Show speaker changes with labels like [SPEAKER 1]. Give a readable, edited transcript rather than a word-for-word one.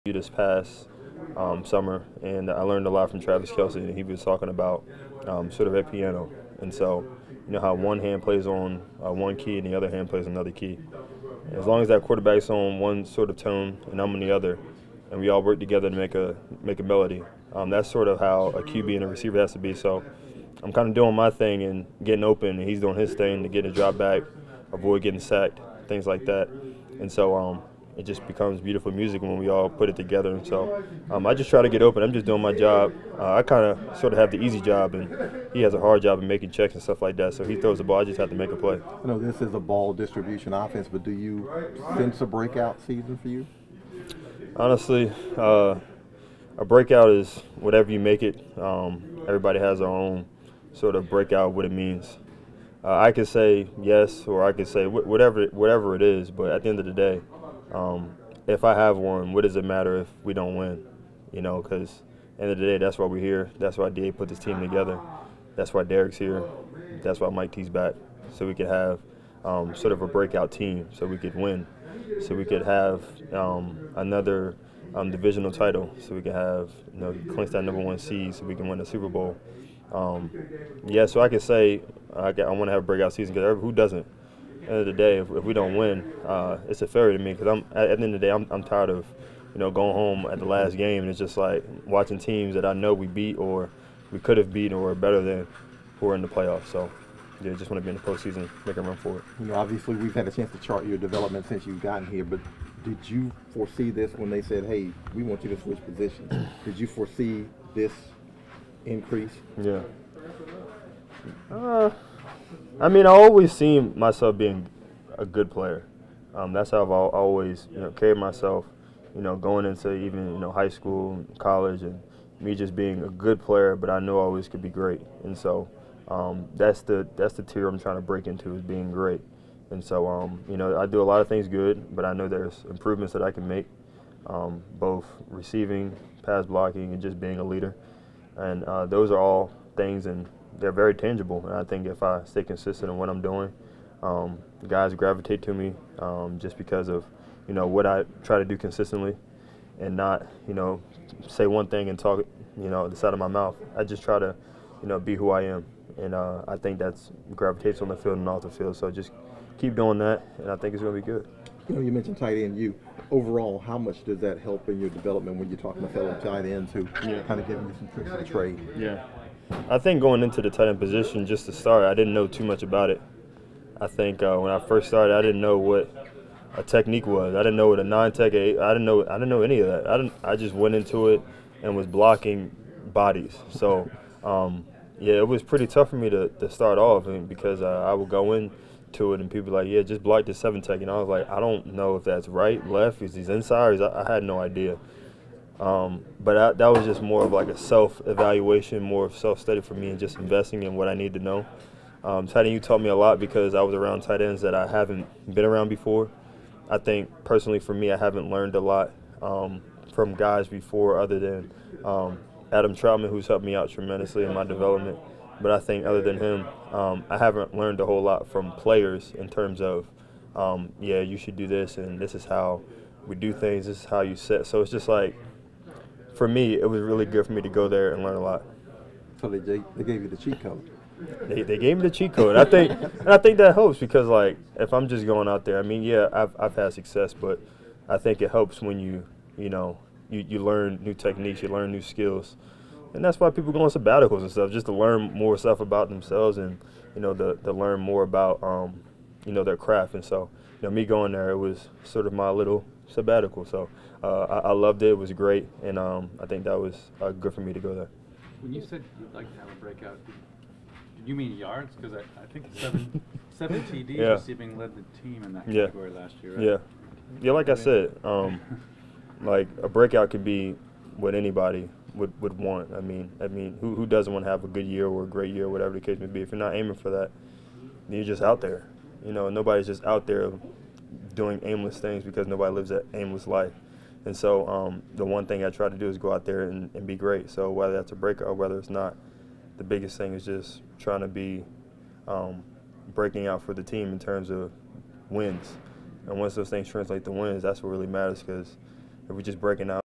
[SPEAKER 1] this past summer, and I learned a lot from Travis Kelce, and he was talking about sort of a piano. And so, you know how one hand plays on one key and the other hand plays another key. And as long as that quarterback's on one sort of tone and I'm on the other, and we all work together to make a melody, that's sort of how a QB and a receiver has to be. So I'm kind of doing my thing and getting open, and he's doing his thing to get a drop back, avoid getting sacked, things like that. And so it just becomes beautiful music when we all put it together. And so I just try to get open. I'm just doing my job. I kind of sort of have the easy job, and he has a hard job of making checks and stuff like that. So he throws the ball. I just have to make a play.
[SPEAKER 2] I know this is a ball distribution offense, but do you sense a breakout season for you?
[SPEAKER 1] Honestly, a breakout is whatever you make it. Everybody has their own sort of breakout, what it means. I could say yes, or I could say whatever it is. But at the end of the day, if I have one, what does it matter if we don't win? You know, because at the end of the day, that's why we're here. That's why DA put this team together. That's why Derek's here. That's why Mike T's back, so we could have sort of a breakout team, so we could win, so we could have another divisional title, so we can have, clinch that #1 seed, so we can win the Super Bowl. Yeah, so I could say I want to have a breakout season, because who doesn't? At the end of the day, if we don't win, it's a failure to me, because at the end of the day, I'm tired of going home at the last game, and it's just like watching teams that I know we beat or we could have beaten or are better than who are in the playoffs. So yeah, just want to be in the postseason, make a run for it.
[SPEAKER 2] Obviously we've had a chance to chart your development since you've gotten here, but did you foresee this when they said, hey, we want you to switch positions? Did you foresee this increase?
[SPEAKER 1] Yeah. I mean, I always seen myself being a good player. That's how I've always carried myself, going into even high school, college, and me just being a good player, but I know I always could be great. And so that's the tier I'm trying to break into, is being great. And so I do a lot of things good, but I know there's improvements that I can make, both receiving, pass blocking, and just being a leader. And those are all things, and they're very tangible. And I think if I stay consistent in what I'm doing, guys gravitate to me just because of what I try to do consistently, and not say one thing and talk the side of my mouth. I just try to be who I am, and I think that's gravitates on the field and off the field. So just keep doing that, and I think it's going to be good.
[SPEAKER 2] You mentioned tight end. Overall, how much does that help in your development when you're talking to fellow tight ends who kind of giving you some tricks of the trade?
[SPEAKER 1] Yeah. I think going into the tight end position, just to start, I didn't know too much about it. I think when I first started, I didn't know what a technique was. I didn't know what a non-tech. I didn't know any of that. I just went into it and was blocking bodies. So yeah, it was pretty tough for me to start off, because I would go into it and people were like, yeah, just block the 7-tech. And I was like, I don't know if that's right, left, is he's inside? I had no idea. But that was just more of like a self-evaluation, more of self-study for me, and just investing in what I need to know. Tight end, you taught me a lot, because I was around tight ends that I haven't been around before. I think personally for me, I haven't learned a lot from guys before, other than Adam Troutman, who's helped me out tremendously in my development. But I think other than him, I haven't learned a whole lot from players in terms of, yeah, you should do this, and this is how we do things, this is how you set. So it's just like, for me, it was really good for me to go there and learn a lot.
[SPEAKER 2] So they gave you the cheat code.
[SPEAKER 1] They gave me the cheat code. I think that helps, because like if I'm just going out there, I mean, yeah, I've had success, but I think it helps when you learn new techniques, you learn new skills, and that's why people go on sabbaticals and stuff, just to learn more stuff about themselves, and to learn more about their craft. And so me going there, it was sort of my little sabbatical. So I loved it. It was great, and I think that was good for me to go there.
[SPEAKER 3] When you said you'd like to have a breakout, did you mean yards? Because I think seven TDs receiving led the team in that category last year, right?
[SPEAKER 1] Yeah, like I said, like a breakout could be what anybody would want. I mean, who doesn't want to have a good year or a great year, whatever the case may be? If you're not aiming for that, then you're just out there. Nobody's just out there doing aimless things, because nobody lives that aimless life. And so the one thing I try to do is go out there and be great. So whether that's a breakout or whether it's not, the biggest thing is just trying to be breaking out for the team in terms of wins. And once those things translate to wins, that's what really matters, because if we're just breaking out,